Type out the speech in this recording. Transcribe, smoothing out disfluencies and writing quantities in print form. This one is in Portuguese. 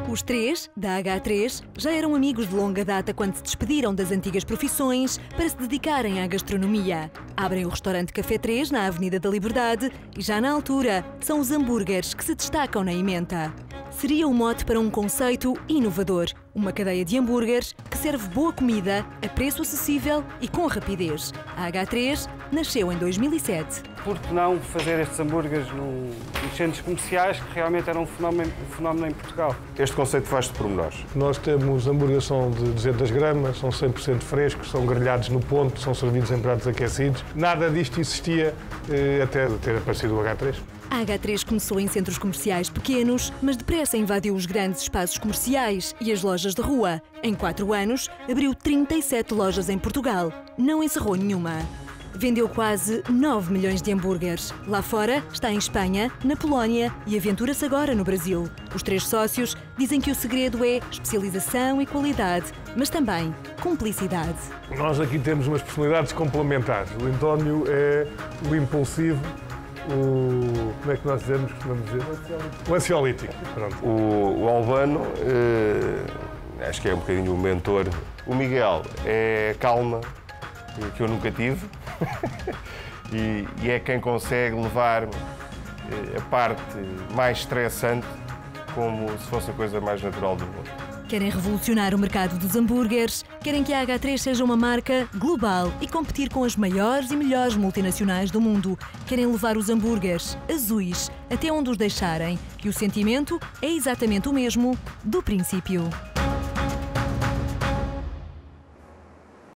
Os três, da H3, já eram amigos de longa data quando se despediram das antigas profissões para se dedicarem à gastronomia. Abrem o restaurante Café 3 na Avenida da Liberdade e já na altura são os hambúrgueres que se destacam na ementa. Seria o mote para um conceito inovador, uma cadeia de hambúrgueres que serve boa comida a preço acessível e com rapidez. A H3 nasceu em 2007. Por que não fazer estes hambúrgueres nos centros comerciais, que realmente era um fenómeno em Portugal? Este conceito faz-se por menores. Nós temos hambúrgueres são de 200 gramas, são 100% frescos, são grelhados no ponto, são servidos em pratos aquecidos. Nada disto existia até ter aparecido o H3. A H3 começou em centros comerciais pequenos, mas depressa invadiu os grandes espaços comerciais e as lojas de rua. Em 4 anos, abriu 37 lojas em Portugal. Não encerrou nenhuma. Vendeu quase 9 milhões de hambúrgueres. Lá fora, está em Espanha, na Polónia e aventura-se agora no Brasil. Os 3 sócios dizem que o segredo é especialização e qualidade, mas também cumplicidade. Nós aqui temos umas personalidades complementares. O António é o impulsivo, como é que nós dizemos, costumamos dizer? O ansiolítico. Pronto. O Albano, acho que é um bocadinho o mentor. O Miguel é calma, que eu nunca tive, e é quem consegue levar a parte mais estressante como se fosse a coisa mais natural do mundo. Querem revolucionar o mercado dos hambúrgueres, querem que a H3 seja uma marca global e competir com as maiores e melhores multinacionais do mundo. Querem levar os hambúrgueres azuis até onde os deixarem. E o sentimento é exatamente o mesmo do princípio.